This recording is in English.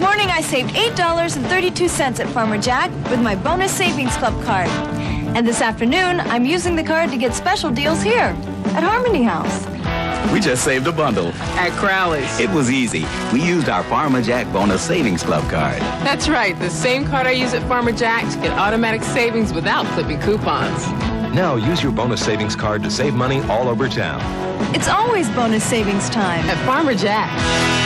morning I saved $8.32 at Farmer Jack with my Bonus Savings Club card. And this afternoon, I'm using the card to get special deals here at Harmony House. We just saved a bundle. At Crowley's. It was easy. We used our Farmer Jack Bonus Savings Club card. That's right. The same card I use at Farmer Jack's get automatic savings without clipping coupons. Now use your bonus savings card to save money all over town. It's always bonus savings time At Farmer Jack.